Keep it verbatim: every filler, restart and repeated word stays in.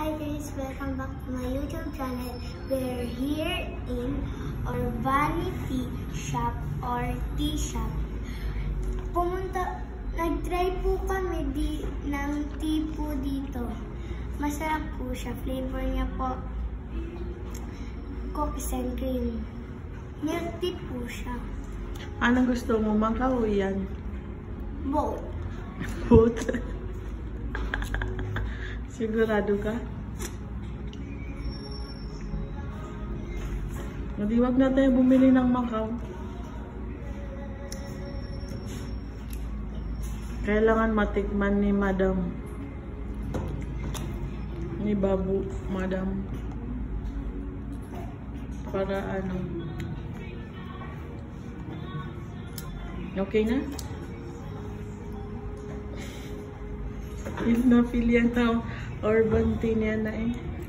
Hi guys, welcome back to my YouTube channel. We're here in Urbani Tea Shop or Tea Shop. Pumunta, nag-try po kami di, ng tea po dito. Masarap po siya. Flavor niya po, cookies and cream. Milk tea po siya. Anong gusto mo? Mangka o yan? Both. Both? Sigurado ka? Hindi, wag na tayo bumili ng Macau. Kailangan matikman ni Madam. Ni Babu, Madam. Para ano. Okay na? Feel na feel yan na urban tea niya na eh.